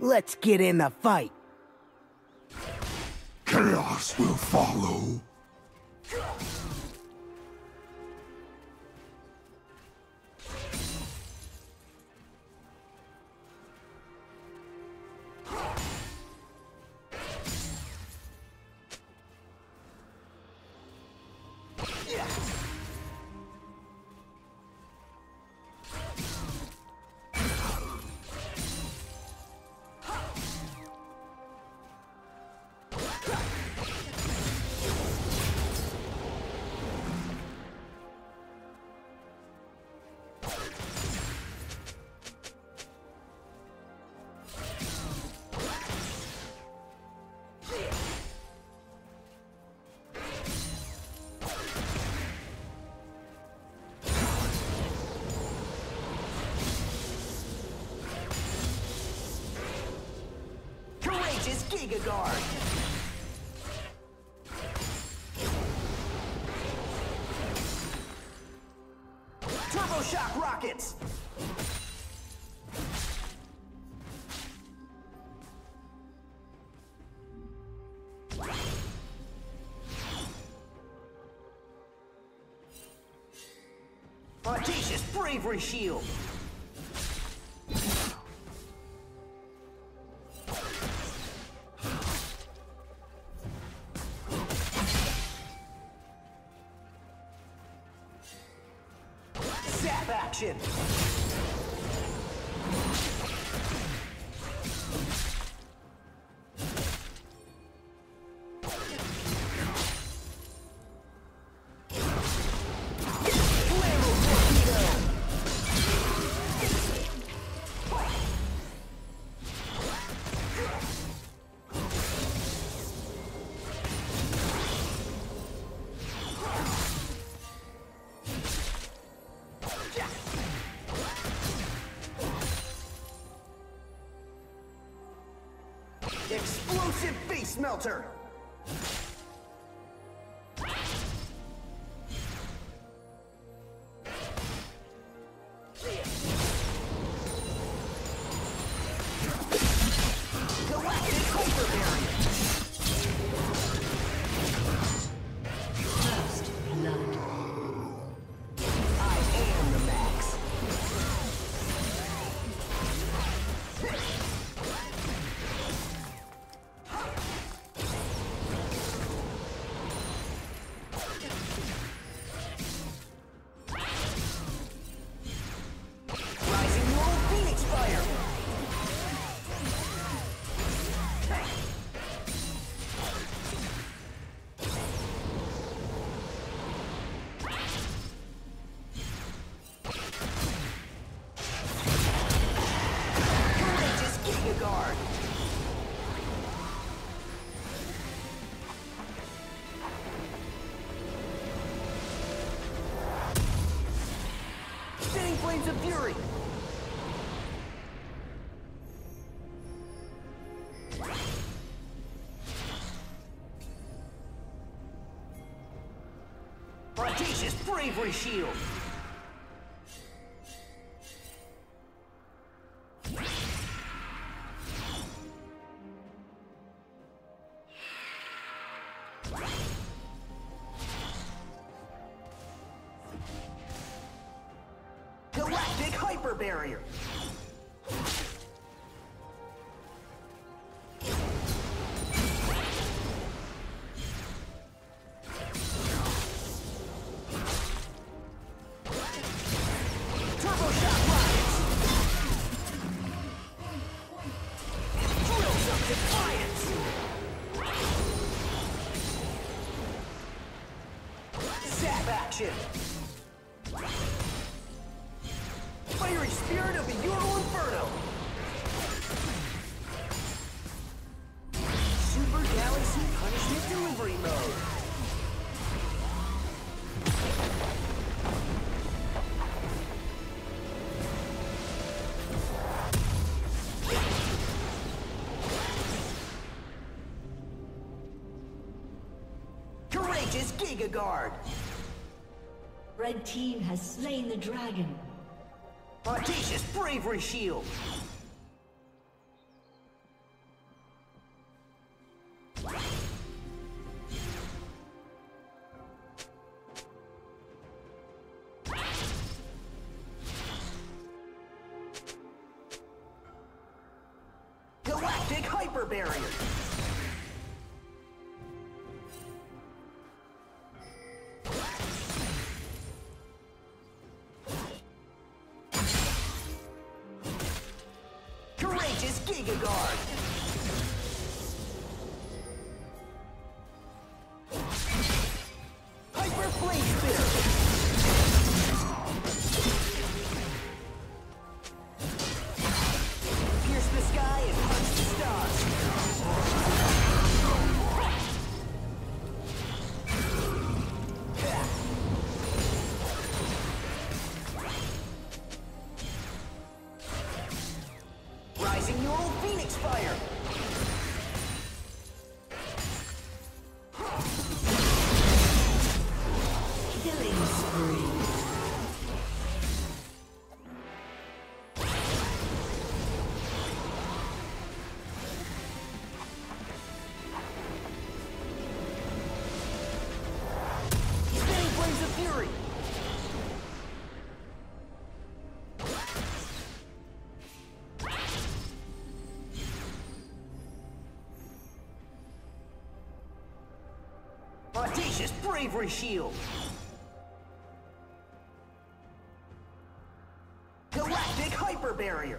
Let's get in the fight. Chaos will follow. Giga Guard. Turbo Shock Rockets. Audacious Bravery Shield. Action! Explosive Face Melter! Galactic Hyper Barrier! First blood. I am the Max. Flames of Fury! Audacious Bravery Shield! Galactic Hyper Barrier! Turbo Shock Rockets! Drills of Defiance! Zap Action! Fiery Spirit of the Ural Inferno! Super Galaxy Punishment Delivery Mode! Courageous Giga Guard! Red team has slain the dragon. Audacious Bravery Shield! Galactic Hyper Barrier. Courageous Giga Guard. Hyper Flame Spitter. Pierce the sky and punch the stars. Rising Neural Phoenix Fire. Killing spree. Spinning Flames of Fury. Audacious Bravery Shield. Galactic Hyper Barrier.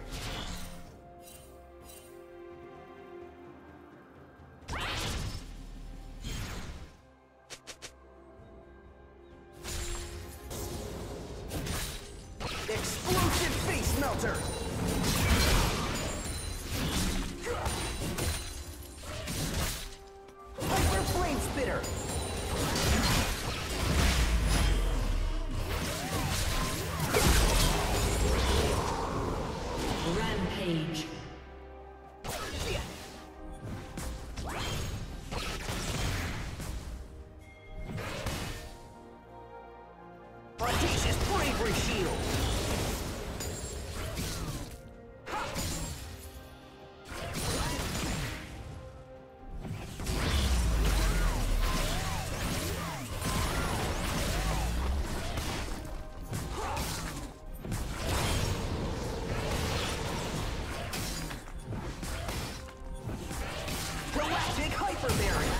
Explosive Face Melter. Hyper Flame Spitter. Rampage. Audacious Bravery Shield. Galactic Hyper Barrier.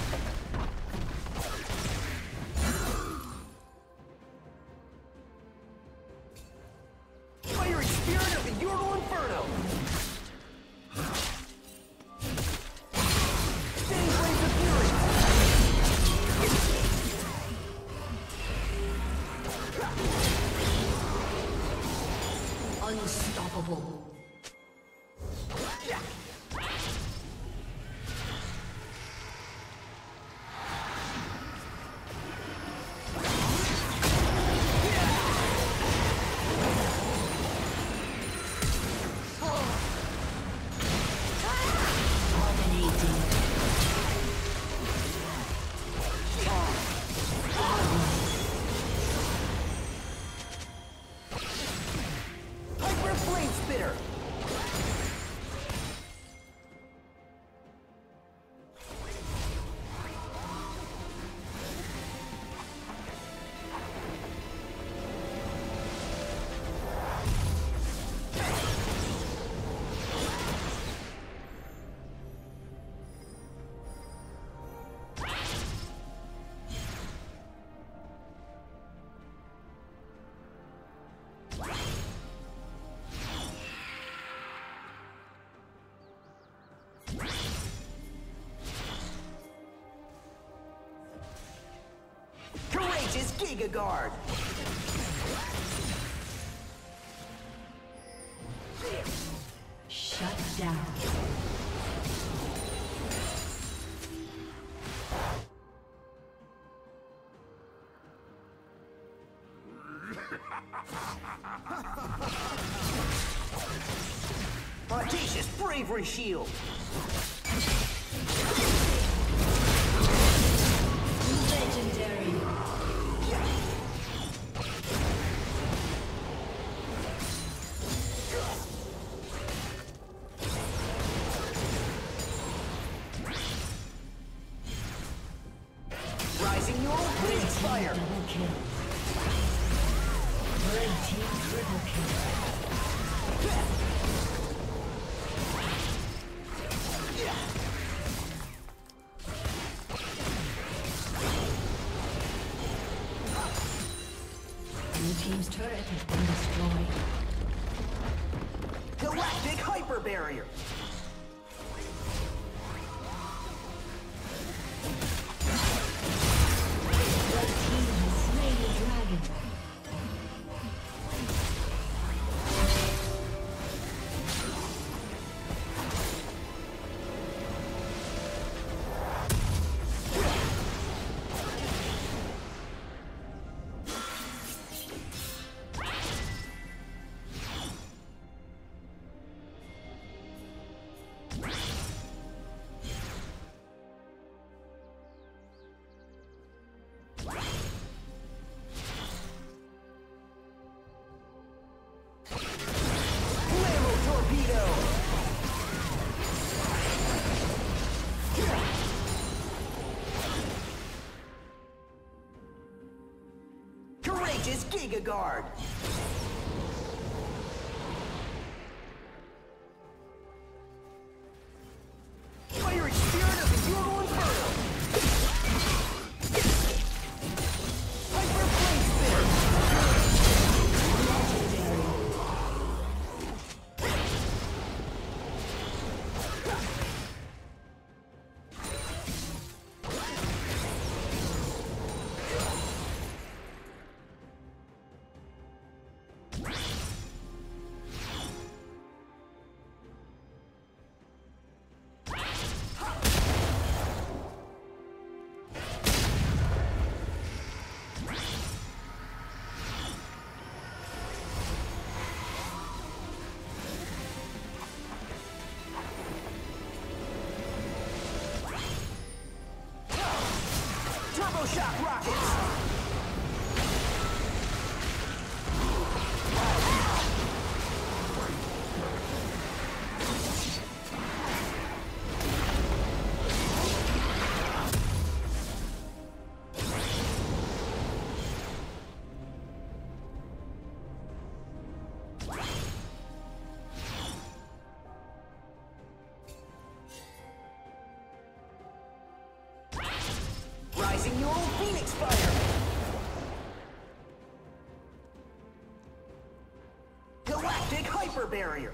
Fiery Spirit of the Ural Inferno. Spinning Flames of Fury. Unstoppable. Hyper Flame Spitter. Courageous Giga Guard. Shut down. Audacious Bravery Shield. Legendary. Rising Neural Phoenix Fire. Double kill. Red team triple kill. turret has been destroyed. Galactic hyper barrier. Red team has slain the dragon. Giga Guard. Fiery Spirit of the Euro Inferno. Hyper Flame Spinner. Turbo Shock Rockets! Rising your old Phoenix Fire! Galactic Hyper Barrier!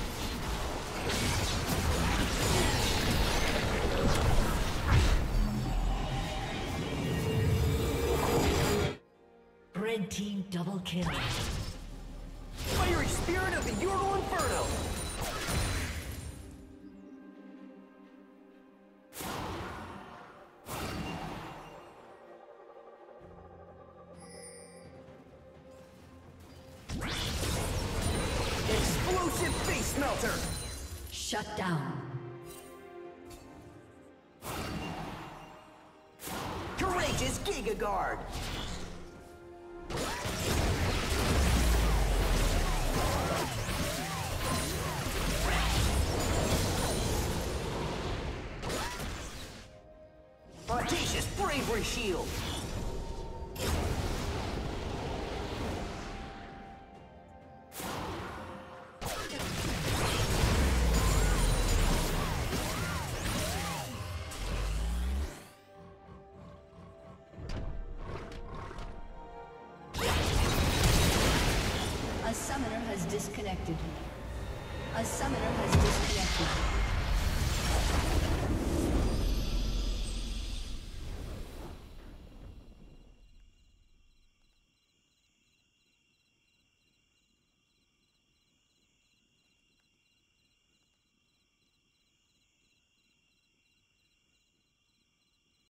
Red team double kill. Fiery Spirit of the Euro Inferno! Explosive Face Melter! Shut down. Courageous Giga Guard! Audacious Bravery Shield! A summoner has disconnected. A summoner has disconnected.